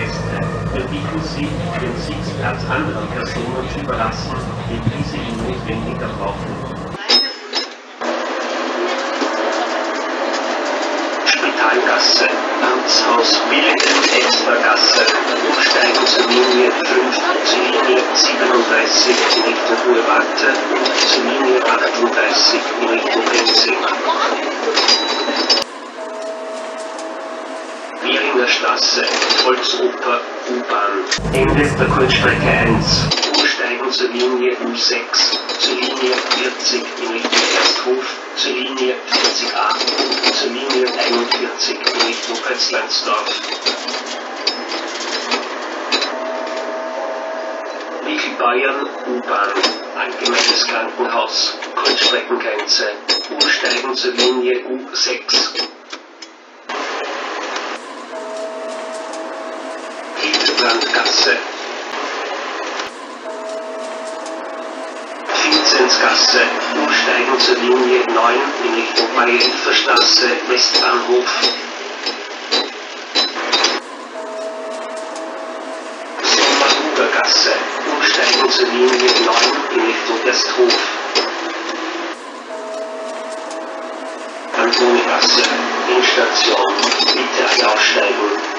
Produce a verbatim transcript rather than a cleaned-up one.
Gäste. Wir bitten Sie, den Sitzplatz anderen Personen zu überlassen, die diese ihn notwendiger brauchen. Spitalgasse, Amtshaus Willingen, Extragasse, umsteigen zur Linie fünf, zur Linie siebenunddreißig in Richtung Ruhe-Warte und zur Linie achtunddreißig in Richtung Benzing. Währinger Straße, Volksoper, U-Bahn. Ende der Kurzstrecke eins. Umsteigen zur Linie U sechs, zur Linie vierzig in Richtung Ersthof, zur Linie vierzig a und zur Linie einundvierzig in Richtung Pretzleinsdorf. Wickelbayern, U-Bahn, Allgemeines Krankenhaus, Kurzstreckengrenze. Umsteigen zur Linie U sechs. Hildebrandgasse, Vinzenzgasse, umsteigen zur Linie neun in Richtung Marienferstraße, Westbahnhof. Sommerhudergasse, umsteigen zur Linie neun in Richtung Ersthof. Antonigasse, Endstation, bitte alle aussteigen.